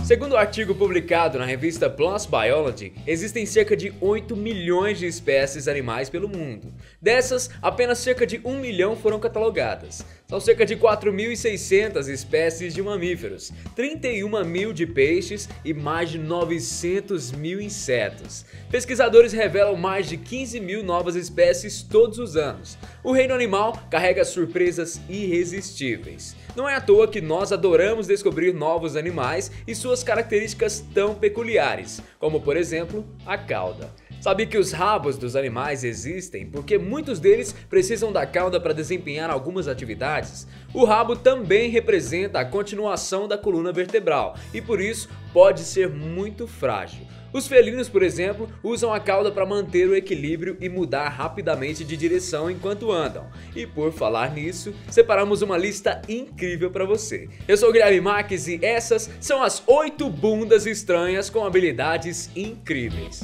Segundo o artigo publicado na revista PLOS Biology, existem cerca de 8 milhões de espécies animais pelo mundo. Dessas, apenas cerca de 1 milhão foram catalogadas. São cerca de 4.600 espécies de mamíferos, 31 mil de peixes e mais de 900 mil insetos. Pesquisadores revelam mais de 15 mil novas espécies todos os anos. O reino animal carrega surpresas irresistíveis. Não é à toa que nós adoramos descobrir novos animais e suas características tão peculiares, como por exemplo, a cauda. Sabia que os rabos dos animais existem porque muitos deles precisam da cauda para desempenhar algumas atividades? O rabo também representa a continuação da coluna vertebral e por isso pode ser muito frágil. Os felinos, por exemplo, usam a cauda para manter o equilíbrio e mudar rapidamente de direção enquanto andam. E por falar nisso, separamos uma lista incrível para você. Eu sou o Guilherme Marques e essas são as 8 bundas estranhas com habilidades incríveis.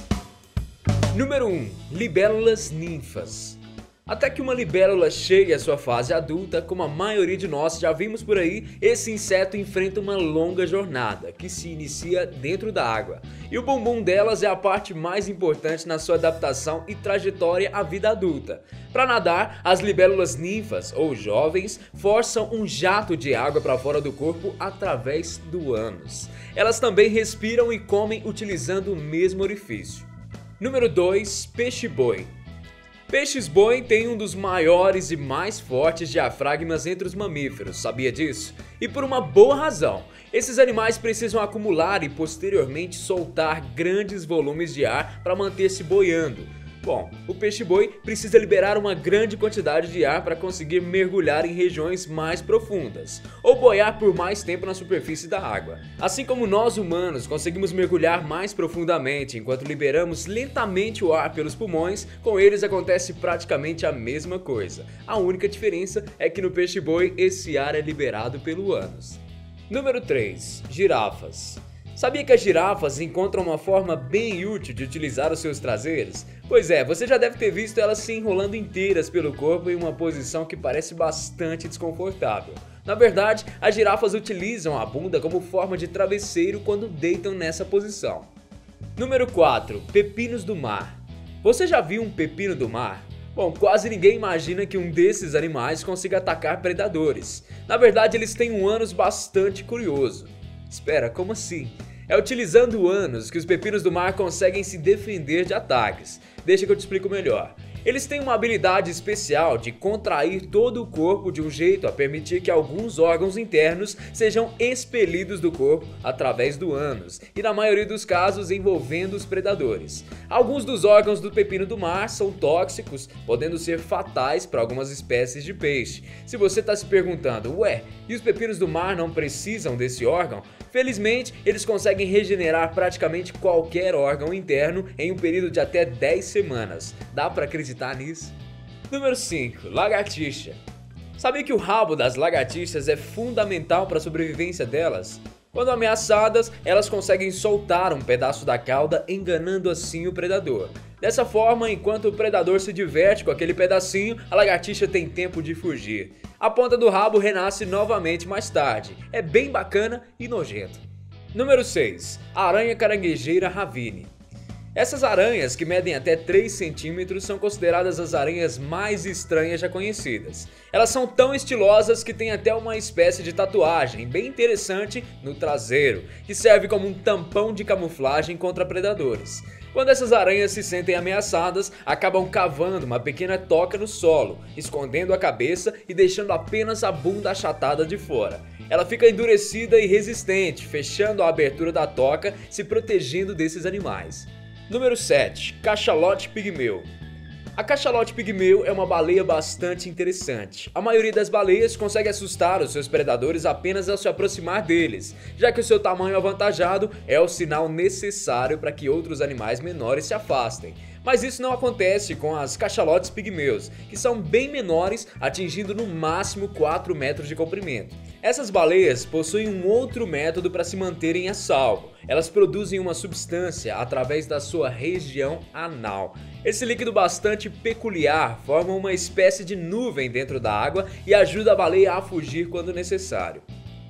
Número 1. Libélulas ninfas. Até que uma libélula chegue à sua fase adulta, como a maioria de nós já vimos por aí, esse inseto enfrenta uma longa jornada, que se inicia dentro da água. E o bumbum delas é a parte mais importante na sua adaptação e trajetória à vida adulta. Para nadar, as libélulas ninfas, ou jovens, forçam um jato de água para fora do corpo através do ânus. Elas também respiram e comem utilizando o mesmo orifício. Número 2. Peixe-boi. Peixes-boi têm um dos maiores e mais fortes diafragmas entre os mamíferos, sabia disso? E por uma boa razão. Esses animais precisam acumular e posteriormente soltar grandes volumes de ar para manter-se boiando. Bom, o peixe-boi precisa liberar uma grande quantidade de ar para conseguir mergulhar em regiões mais profundas, ou boiar por mais tempo na superfície da água. Assim como nós humanos conseguimos mergulhar mais profundamente enquanto liberamos lentamente o ar pelos pulmões, com eles acontece praticamente a mesma coisa. A única diferença é que no peixe-boi esse ar é liberado pelo ânus. Número 3. Girafas. Sabia que as girafas encontram uma forma bem útil de utilizar os seus traseiros? Pois é, você já deve ter visto elas se enrolando inteiras pelo corpo em uma posição que parece bastante desconfortável. Na verdade, as girafas utilizam a bunda como forma de travesseiro quando deitam nessa posição. Número 4. Pepinos do mar. Você já viu um pepino do mar? Bom, quase ninguém imagina que um desses animais consiga atacar predadores. Na verdade, eles têm um ânus bastante curioso. Espera, como assim? É utilizando o ânus que os pepinos do mar conseguem se defender de ataques. Deixa que eu te explico melhor. Eles têm uma habilidade especial de contrair todo o corpo de um jeito a permitir que alguns órgãos internos sejam expelidos do corpo através do ânus, e na maioria dos casos envolvendo os predadores. Alguns dos órgãos do pepino do mar são tóxicos, podendo ser fatais para algumas espécies de peixe. Se você está se perguntando, ué, e os pepinos do mar não precisam desse órgão? Felizmente, eles conseguem regenerar praticamente qualquer órgão interno em um período de até 10 semanas. Dá para acreditar nisso? Número 5. Lagartixa. Sabia que o rabo das lagartixas é fundamental para a sobrevivência delas? Quando ameaçadas, elas conseguem soltar um pedaço da cauda, enganando assim o predador. Dessa forma, enquanto o predador se diverte com aquele pedacinho, a lagartixa tem tempo de fugir. A ponta do rabo renasce novamente mais tarde. É bem bacana e nojento. Número 6. Aranha caranguejeira Ravine. Essas aranhas, que medem até 3 centímetros, são consideradas as aranhas mais estranhas já conhecidas. Elas são tão estilosas que têm até uma espécie de tatuagem bem interessante no traseiro, que serve como um tampão de camuflagem contra predadores. Quando essas aranhas se sentem ameaçadas, acabam cavando uma pequena toca no solo, escondendo a cabeça e deixando apenas a bunda achatada de fora. Ela fica endurecida e resistente, fechando a abertura da toca, se protegendo desses animais. Número 7. Cachalote pigmeu. A cachalote pigmeu é uma baleia bastante interessante. A maioria das baleias consegue assustar os seus predadores apenas ao se aproximar deles, já que o seu tamanho avantajado é o sinal necessário para que outros animais menores se afastem. Mas isso não acontece com as cachalotes pigmeus, que são bem menores, atingindo no máximo 4 metros de comprimento. Essas baleias possuem um outro método para se manterem a salvo. Elas produzem uma substância através da sua região anal. Esse líquido bastante peculiar forma uma espécie de nuvem dentro da água e ajuda a baleia a fugir quando necessário.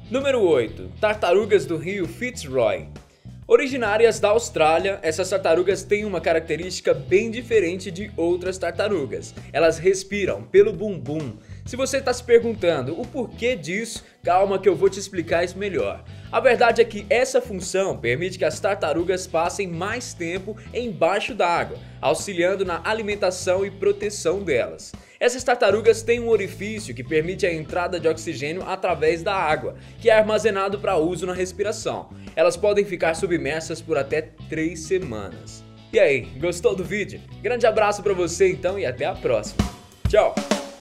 Número 8. Tartarugas do rio Fitzroy. Originárias da Austrália, essas tartarugas têm uma característica bem diferente de outras tartarugas. Elas respiram pelo bumbum. Se você está se perguntando o porquê disso, calma que eu vou te explicar isso melhor. A verdade é que essa função permite que as tartarugas passem mais tempo embaixo d'água, auxiliando na alimentação e proteção delas. Essas tartarugas têm um orifício que permite a entrada de oxigênio através da água, que é armazenado para uso na respiração. Elas podem ficar submersas por até 3 semanas. E aí, gostou do vídeo? Grande abraço para você então e até a próxima. Tchau!